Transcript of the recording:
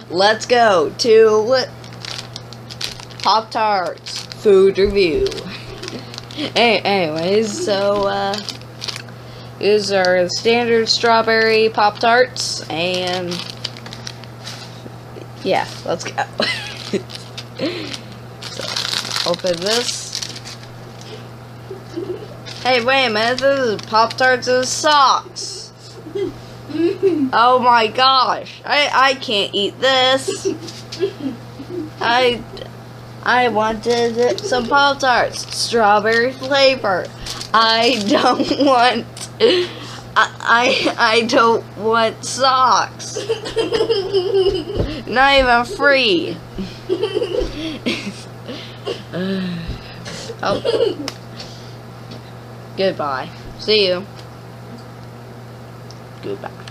let's go to Pop-Tarts food review. Anyways, so these are the standard strawberry Pop-Tarts, and yeah, let's go. So, open this. Hey, wait a minute, this is Pop-Tarts and socks. Oh my gosh, I can't eat this. I wanted some Pop-Tarts, strawberry flavor. I don't want, I don't want socks. Not even free. Oh. Goodbye. See you. Goodbye.